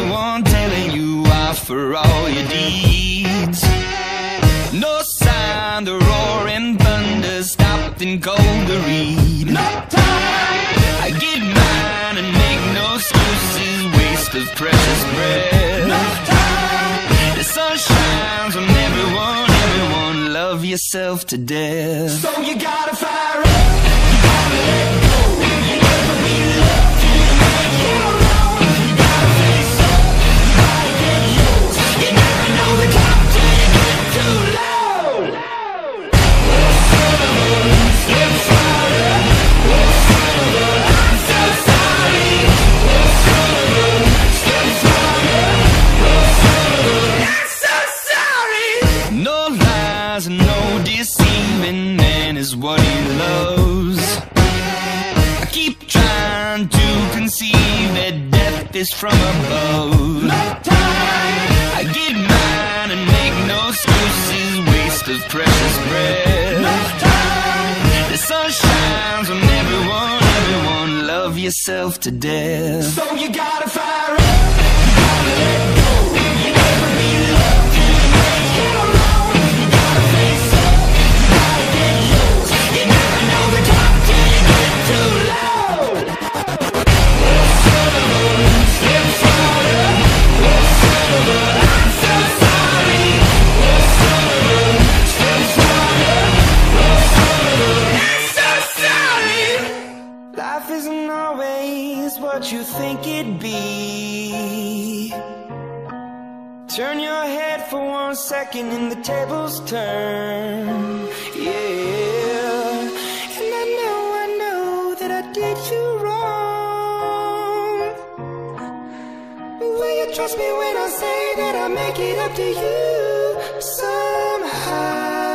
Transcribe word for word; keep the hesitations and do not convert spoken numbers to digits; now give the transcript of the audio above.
anyone telling you off for all your deeds. No sign the roaring thunder stopped and cold to read. No time. I get mine and make no excuses, waste of precious breath. No time. The sun shines on everyone, everyone, love yourself to death. So you gotta fire up, you gotta let go, you never be loved till you make your own. You gotta face up, you gotta get yours. You never know the top till you get too low. Oh, son of a, slip slide. Oh, son of a, I'm so sorry. Oh, son of a, slip slide. Oh, son of a, I'm so sorry. No lies and no deceiving, man is what he loves. I keep trying to conceive that death is from above. No time. I get mine and make no excuses, waste of precious breath. No time. The sun shines on everyone, everyone, love yourself to death. So you gotta fire up, you gotta let go, you never be loved till you make your own. You gotta face up, you gotta get yours. You never know the top till you get too low. Oh, son of a, slip slide. Oh, son of a, I'm so sorry. Oh, son of a, slip slide. Oh, son of a, I'm so sorry. Life isn't always what you think it'd be. Turn your head for one second and the tables turn. Yeah. And I know, I know that I did you wrong. But will you trust me when I say that I'll make it up to you somehow?